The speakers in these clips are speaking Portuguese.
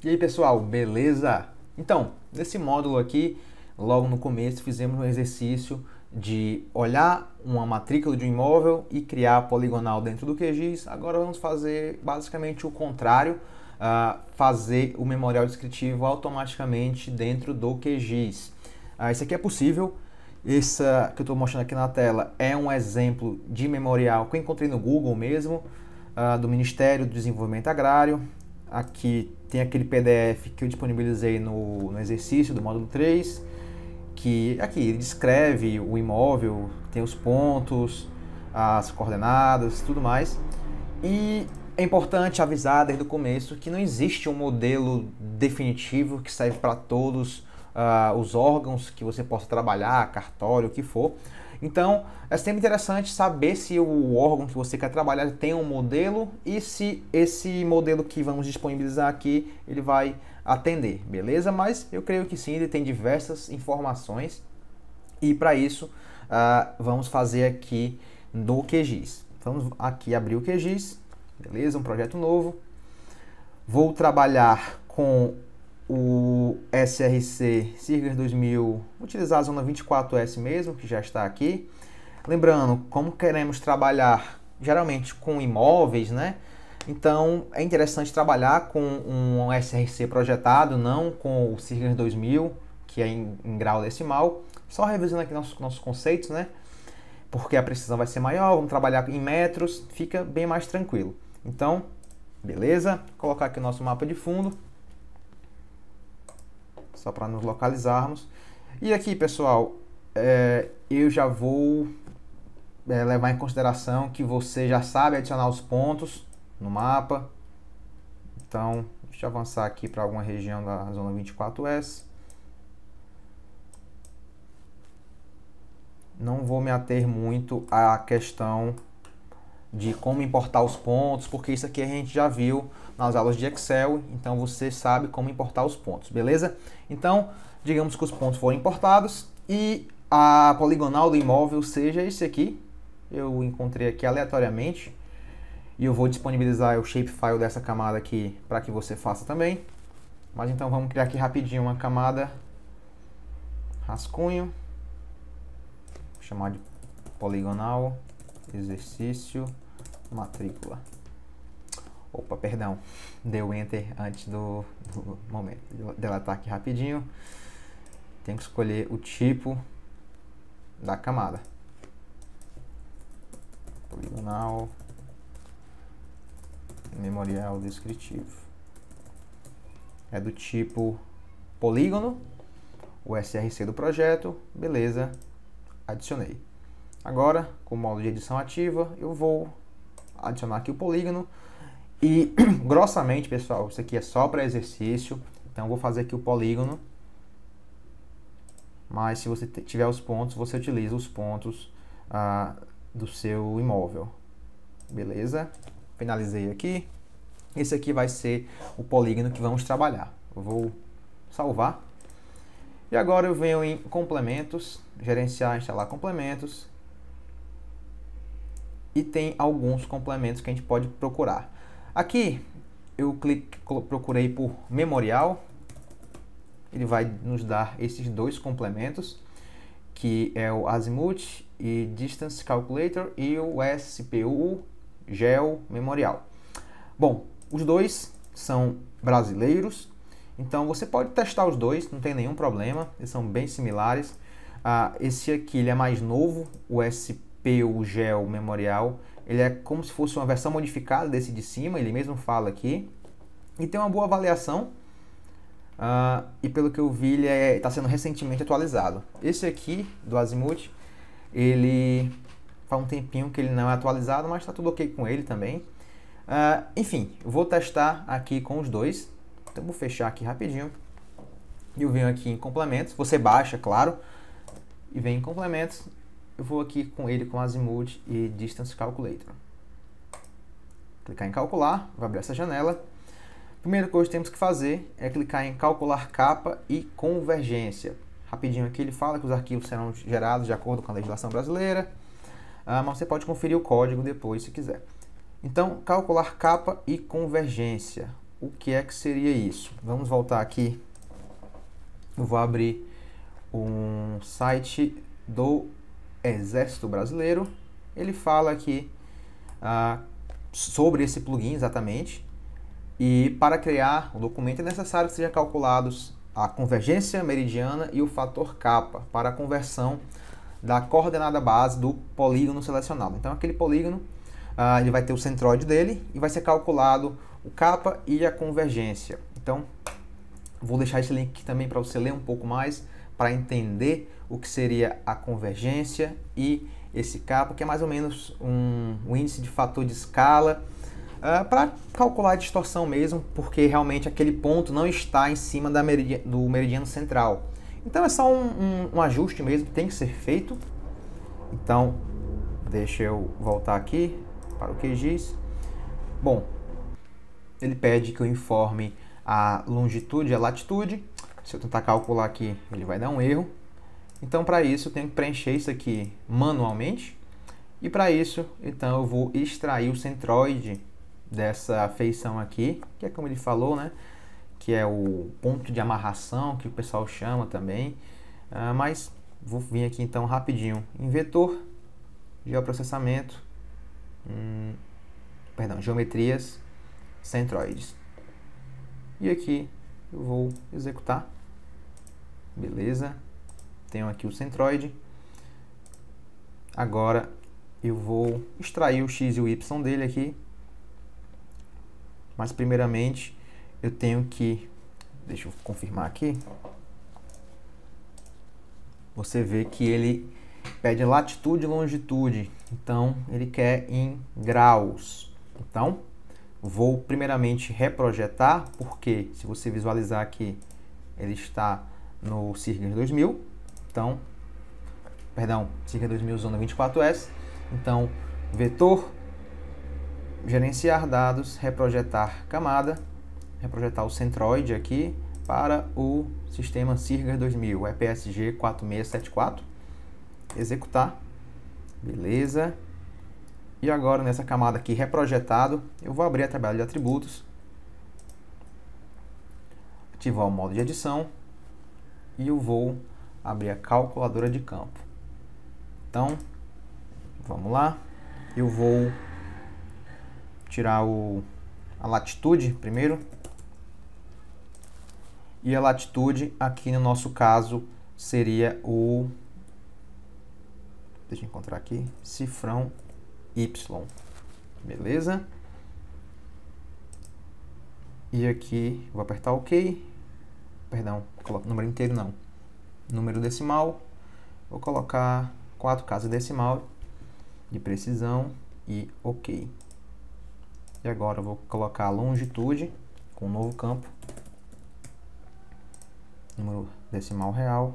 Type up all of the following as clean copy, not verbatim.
E aí pessoal, beleza? Então, nesse módulo aqui, logo no começo, fizemos um exercício de olhar uma matrícula de um imóvel e criar a poligonal dentro do QGIS. Agora vamos fazer basicamente o contrário, fazer o memorial descritivo automaticamente dentro do QGIS. Isso aqui é possível. Essa que eu estou mostrando aqui na tela é um exemplo de memorial que eu encontrei no Google mesmo, do Ministério do Desenvolvimento Agrário. Aqui tem aquele PDF que eu disponibilizei no exercício do módulo 3, que aqui ele descreve o imóvel, tem os pontos, as coordenadas, tudo mais. E é importante avisar desde o começo que não existe um modelo definitivo que serve para todos os órgãos que você possa trabalhar, cartório, o que for. Então, é sempre interessante saber se o órgão que você quer trabalhar tem um modelo e se esse modelo que vamos disponibilizar aqui, ele vai atender, beleza? Mas eu creio que sim, ele tem diversas informações e para isso vamos fazer aqui no QGIS. Vamos aqui abrir o QGIS, beleza? Um projeto novo. Vou trabalhar com o SRC Sirgas 2000, utilizar a zona 24S mesmo, que já está aqui. Lembrando, como queremos trabalhar geralmente com imóveis, né? Então é interessante trabalhar com um SRC projetado, não com o Sirgas 2000, que é em grau decimal. Só revisando aqui nossos conceitos, né? Porque a precisão vai ser maior, vamos trabalhar em metros, fica bem mais tranquilo. Então, beleza? Vou colocar aqui o nosso mapa de fundo, só para nos localizarmos. E aqui, pessoal, eu já vou levar em consideração que você já sabe adicionar os pontos no mapa. Então, deixa eu avançar aqui para alguma região da zona 24S. Não vou me ater muito à questão de como importar os pontos, porque isso aqui a gente já viu nas aulas de Excel, então você sabe como importar os pontos, beleza? Então, digamos que os pontos foram importados e a poligonal do imóvel seja esse aqui. Eu encontrei aqui aleatoriamente e eu vou disponibilizar o shapefile dessa camada aqui para que você faça também. Mas então vamos criar aqui rapidinho uma camada rascunho, vou chamar de poligonal, exercício, matrícula. Opa, perdão, deu enter antes do momento. Vou deletar aqui rapidinho. Tem que escolher o tipo da camada. Poligonal, memorial descritivo. É do tipo polígono, o SRC do projeto, beleza, adicionei. Agora, com o modo de edição ativa, eu vou adicionar aqui o polígono. E, grossamente, pessoal, isso aqui é só para exercício. Então, eu vou fazer aqui o polígono. Mas, se você tiver os pontos, você utiliza os pontos do seu imóvel. Beleza? Finalizei aqui. Esse aqui vai ser o polígono que vamos trabalhar. Eu vou salvar. E agora eu venho em complementos, gerenciar, instalar complementos. E tem alguns complementos que a gente pode procurar. Aqui eu procurei por memorial. Ele vai nos dar esses dois complementos, que é o Azimuth e Distance Calculator e o SPU Geo Memorial. Bom, os dois são brasileiros, então você pode testar os dois, não tem nenhum problema, eles são bem similares. Esse aqui ele é mais novo, o SPU Geo Memorial. Ele é como se fosse uma versão modificada desse de cima, ele mesmo fala aqui. E tem uma boa avaliação. E pelo que eu vi, ele está sendo recentemente atualizado. Esse aqui, do Azimuth, ele faz um tempinho que ele não é atualizado, mas está tudo ok com ele também. Enfim, eu vou testar aqui com os dois. Então, vou fechar aqui rapidinho. E eu venho aqui em complementos. Você baixa, claro, e vem em complementos. Eu vou aqui com ele com Azimuth e Distance Calculator. Clicar em calcular, vai abrir essa janela. A primeira coisa que temos que fazer é clicar em calcular capa e convergência. Rapidinho aqui ele fala que os arquivos serão gerados de acordo com a legislação brasileira, mas você pode conferir o código depois se quiser. Então, calcular capa e convergência. o que é que seria isso. Vamos voltar aqui. Eu vou abrir um site do Exército Brasileiro. Ele fala aqui sobre esse plugin exatamente. E para criar o documento é necessário que sejam calculados a convergência meridiana e o fator kappa para a conversão da coordenada base do polígono selecionado. Então aquele polígono ele vai ter o centroide dele e vai ser calculado o kappa e a convergência. Então vou deixar esse link aqui também para você ler um pouco mais, para entender o que seria a convergência e esse kappa, que é mais ou menos um índice de fator de escala, para calcular a distorção mesmo, porque realmente aquele ponto não está em cima do meridiano central. Então é só um ajuste mesmo que tem que ser feito. Então, deixa eu voltar aqui para o QGIS. Bom, ele pede que eu informe a longitude e a latitude. Se eu tentar calcular aqui, ele vai dar um erro. Então, para isso, eu tenho que preencher isso aqui manualmente. E para isso, então, eu vou extrair o centroide dessa feição aqui, que é como ele falou, né? Que é o ponto de amarração, que o pessoal chama também. Mas vou vir aqui então rapidinho em vetor, geoprocessamento, geometrias, centroides. E aqui eu vou executar. Beleza. Tenho aqui o centroide. Agora eu vou extrair o x e o y dele aqui. Mas primeiramente eu tenho que, deixa eu confirmar aqui, você vê que ele pede latitude e longitude, então ele quer em graus. Então vou primeiramente reprojetar, porque se você visualizar aqui, ele está no Cirgas 2000, então, Cirgas 2000 zona 24S, então vetor, gerenciar dados, reprojetar camada, reprojetar o centroide aqui para o sistema Cirgas 2000, EPSG 4674, executar, beleza. E agora nessa camada aqui reprojetado, eu vou abrir a tabela de atributos, ativar o modo de edição e eu vou abrir a calculadora de campo. Então, vamos lá, eu vou tirar a latitude primeiro. E a latitude aqui no nosso caso seria deixa eu encontrar aqui, cifrão Y. Beleza? E aqui vou apertar OK. Perdão, coloco número inteiro não. Número decimal. Vou colocar 4 casas decimal de precisão e OK. E agora eu vou colocar a longitude com um novo campo. Número decimal real.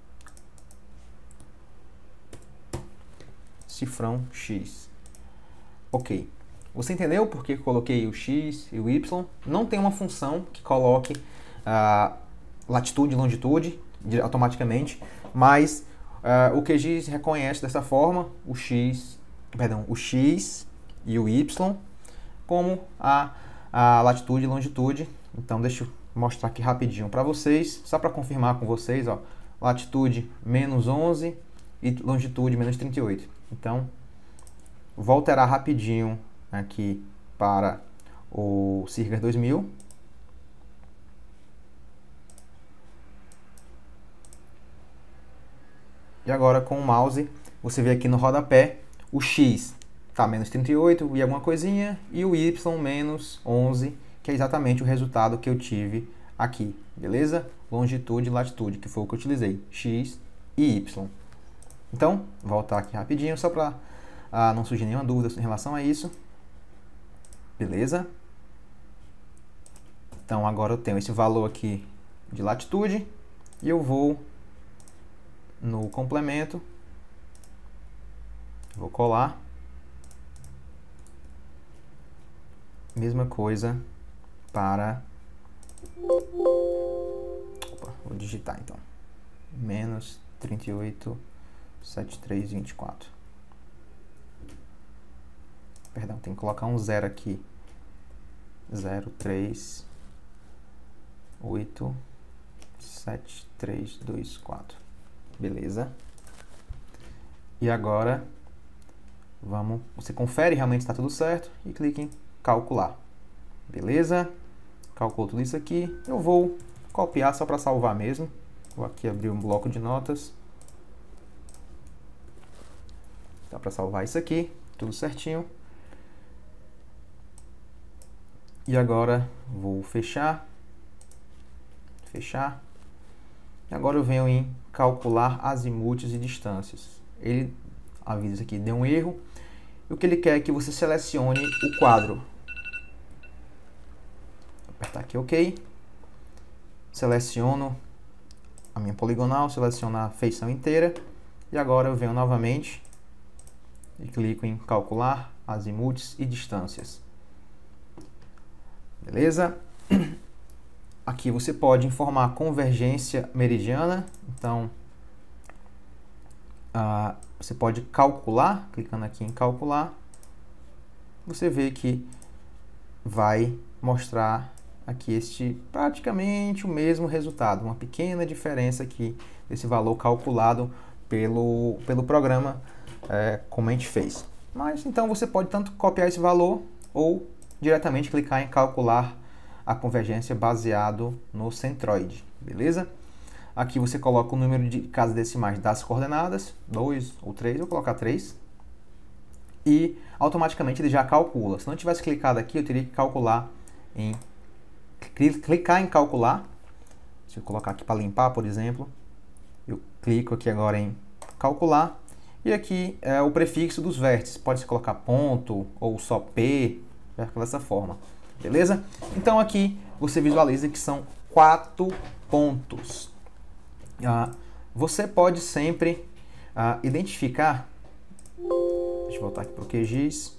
Cifrão X. Ok. Você entendeu por que eu coloquei o X e o Y? Não tem uma função que coloque a latitude e longitude automaticamente, mas o QGIS reconhece dessa forma o X e o Y como a latitude e longitude. Então deixa eu mostrar aqui rapidinho para vocês, só para confirmar com vocês, ó, latitude menos 11 e longitude menos 38. Então, vou alterar rapidinho aqui para o Cirgas 2000. E agora com o mouse, você vê aqui no rodapé, o X está menos 38 e alguma coisinha, e o Y menos 11, que é exatamente o resultado que eu tive aqui, beleza? Longitude e latitude, que foi o que eu utilizei, X e Y. Então, vou voltar aqui rapidinho, só para não surgir nenhuma dúvida em relação a isso. Beleza? Então, agora eu tenho esse valor aqui de latitude, e eu vou no complemento, vou colar. Mesma coisa para... Opa, vou digitar então. Menos 38, 73, 24. Perdão, tem que colocar um zero aqui. 0, 3, 8, 7, 3, 2, 4. Beleza. E agora, você confere realmente se está tudo certo e clica em calcular. Beleza? Calculou tudo isso aqui. Eu vou copiar só para salvar mesmo. Vou aqui abrir um bloco de notas. Dá para salvar isso aqui, tudo certinho. E agora vou fechar. Fechar. E agora eu venho em calcular azimutes e distâncias. Ele avisa aqui, deu um erro. E o que ele quer é que você selecione o quadro. Vou apertar aqui OK. Seleciono a minha poligonal, seleciono a feição inteira. E agora eu venho novamente e clico em calcular azimutes e distâncias. Beleza? Aqui você pode informar a convergência meridiana. Então, você pode calcular, clicando aqui em calcular. Você vê que vai mostrar aqui praticamente o mesmo resultado. Uma pequena diferença aqui desse valor calculado pelo programa, como a gente fez. Mas então você pode tanto copiar esse valor ou diretamente clicar em calcular a convergência baseado no centroide, beleza? Aqui você coloca o número de casas decimais das coordenadas, 2 ou 3, eu vou colocar 3, e automaticamente ele já calcula. Se não tivesse clicado aqui, eu teria que clicar em calcular. Se eu colocar aqui para limpar, por exemplo, eu clico aqui agora em calcular, e aqui é o prefixo dos vértices, pode-se colocar ponto ou só P, dessa forma. Beleza? Então aqui você visualiza que são 4 pontos. Você pode sempre identificar. Deixa eu voltar aqui para o QGIS.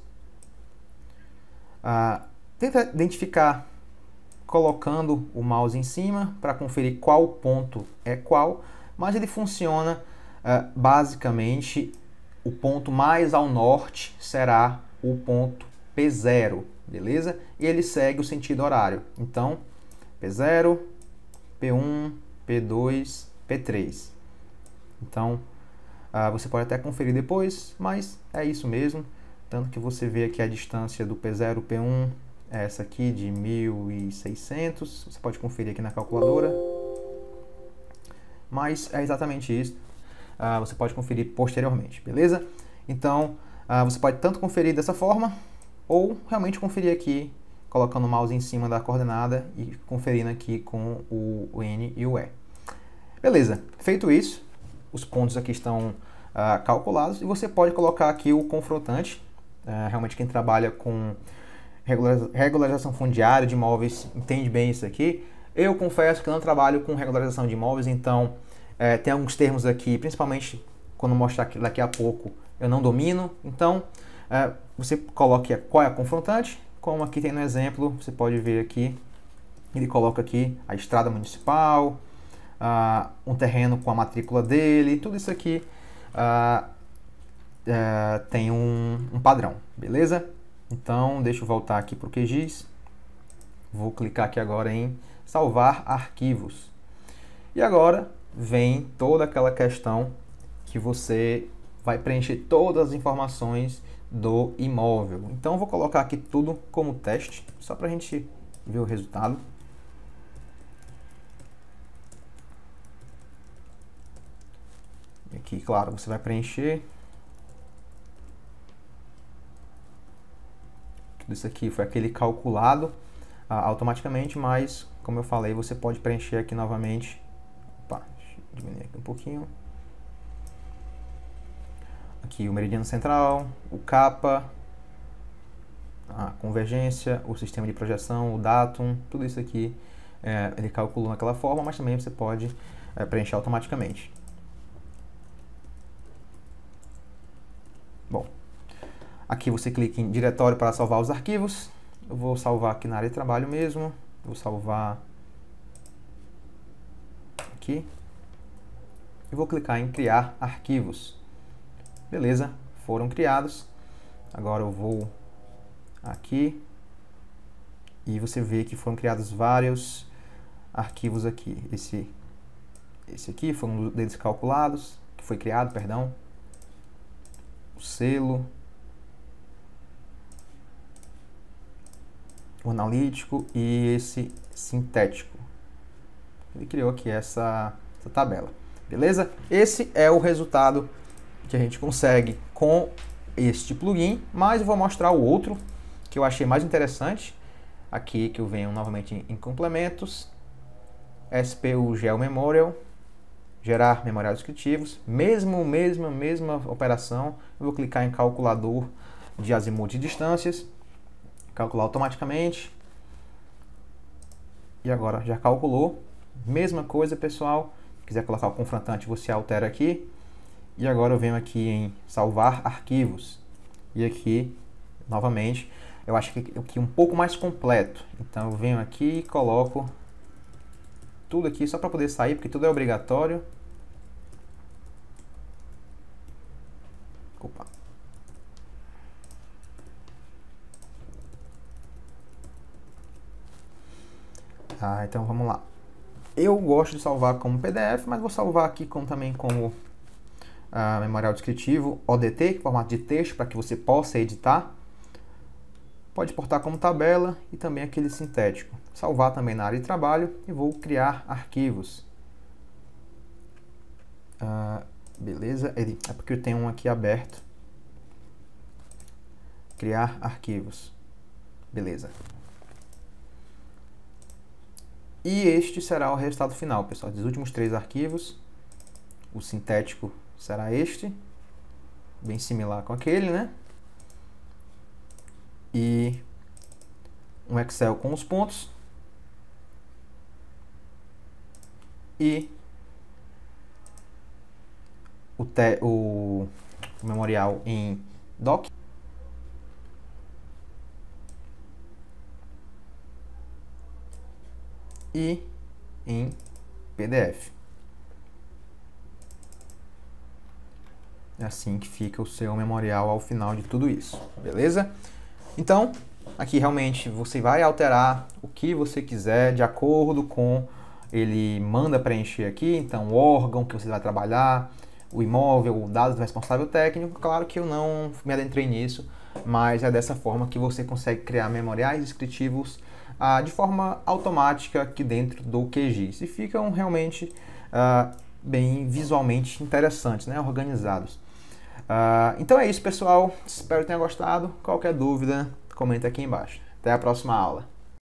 Tenta identificar colocando o mouse em cima para conferir qual ponto é qual, mas ele funciona basicamente. O ponto mais ao norte será o ponto P0. Beleza? E ele segue o sentido horário. Então, P0, P1, P2, P3. Então, você pode até conferir depois, mas é isso mesmo. Tanto que você vê aqui a distância do P0, P1, é essa aqui de 1.600. Você pode conferir aqui na calculadora. Mas é exatamente isso. Você pode conferir posteriormente, beleza? Então, você pode tanto conferir dessa forma, ou realmente conferir aqui, colocando o mouse em cima da coordenada e conferindo aqui com o N e o E. Beleza, feito isso, os pontos aqui estão calculados e você pode colocar aqui o confrontante. Realmente quem trabalha com regularização fundiária de imóveis entende bem isso aqui. Eu confesso que não trabalho com regularização de imóveis, então tem alguns termos aqui, principalmente quando mostrar aqui daqui a pouco, eu não domino. Então, você coloca qual é a confrontante, como aqui tem no exemplo, você pode ver aqui, ele coloca aqui a estrada municipal, um terreno com a matrícula dele, tudo isso aqui tem um padrão, beleza? Então, deixa eu voltar aqui para o QGIS, vou clicar aqui agora em salvar arquivos. E agora vem toda aquela questão que você vai preencher todas as informações do imóvel. Então, eu vou colocar aqui tudo como teste, só para a gente ver o resultado. E aqui, claro, você vai preencher. Tudo isso aqui foi aquele calculado automaticamente, mas, como eu falei, você pode preencher aqui novamente. Opa, deixa eu diminuir aqui um pouquinho. Aqui o meridiano central, o capa, a convergência, o sistema de projeção, o datum, tudo isso aqui ele calculou naquela forma, mas também você pode preencher automaticamente. Bom, aqui você clica em diretório para salvar os arquivos. Eu vou salvar aqui na área de trabalho mesmo, vou salvar aqui e vou clicar em criar arquivos. Beleza, foram criados. Agora eu vou aqui e você vê que foram criados vários arquivos aqui. Esse aqui foi um deles calculados, que foi criado, perdão. O selo. O analítico e esse sintético. Ele criou aqui essa tabela. Beleza? Esse é o resultado que a gente consegue com este plugin, mas eu vou mostrar o outro que eu achei mais interessante. Aqui que eu venho novamente em complementos, SPU Geo Memorial, gerar memorial descritivos, mesma operação. Eu vou clicar em calculador de azimuth e distâncias, calcular automaticamente, e agora já calculou. Mesma coisa, pessoal. Se quiser colocar o confrontante, você altera aqui. E agora eu venho aqui em salvar arquivos. E aqui, novamente, eu acho que aqui um pouco mais completo. Então eu venho aqui e coloco tudo aqui só para poder sair, porque tudo é obrigatório. Opa. Então vamos lá. Eu gosto de salvar como PDF, mas vou salvar aqui também como memorial descritivo ODT, formato de texto, para que você possa editar. Pode exportar como tabela e também aquele sintético. Salvar também na área de trabalho e vou criar arquivos. Beleza, é porque eu tenho um aqui aberto. Criar arquivos. Beleza. E este será o resultado final, pessoal, dos últimos 3 arquivos. O sintético será este, bem similar com aquele, né? E um Excel com os pontos. E o memorial em doc. E em PDF. É assim que fica o seu memorial ao final de tudo isso, beleza? Então, aqui realmente você vai alterar o que você quiser de acordo com ele manda preencher aqui, então o órgão que você vai trabalhar, o imóvel, o dado do responsável técnico. Claro que eu não me adentrei nisso, mas é dessa forma que você consegue criar memoriais descritivos de forma automática aqui dentro do QGIS. E ficam realmente bem visualmente interessantes, né? Organizados. Então é isso, pessoal. Espero que tenha gostado. Qualquer dúvida, comenta aqui embaixo. Até a próxima aula.